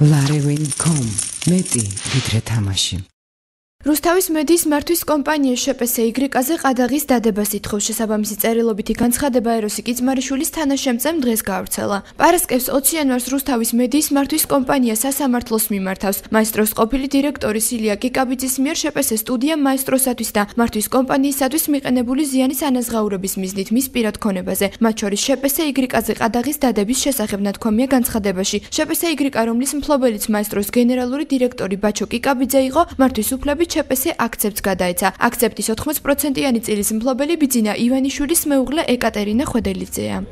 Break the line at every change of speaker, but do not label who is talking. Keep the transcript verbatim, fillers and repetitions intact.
ლარევენ точка კომ მეტი ვიდრე თამაში.
რუსთავის მედიის მართვის კომპანიის შპსy-აზე ყადაღის დადებას ითხოვს შესაბამისი წერილობითი განცხადება ეროსი კიცმარიშვილის თანაშემწემ დღეს გავრცელა. პარასკევს ოცი იანვარს რუსთავის მედიის მართვის კომპანია სასამართლოს მიმართავს. მაესტროს ყოფილი დირექტორი სილია კიკაბიძის მიერ შპს სტუდია მაესტროსათვის და მართვის კომპანიისათვის მიყენებული ზიანის ანაზღაურების მიზნით მის პირად ქონებაზე, მათ შორის შპსy-აზე ყადაღის დადების შესახებ ნათქვამია განცხადებაში. შპსy, რომლის მფლობელიც მაესტროს გენერალური დირექტორი ბაჩო კიკაბიძე იყო, მართვის უფლებით შპს აქცეპტს გადაეცა. აქცეპტის ოთხმოცი პროცენტიანი წილის მფლობელი ბიძინა ივანიშვილის მეუღლე ეკატერინა ხვედელიძეა.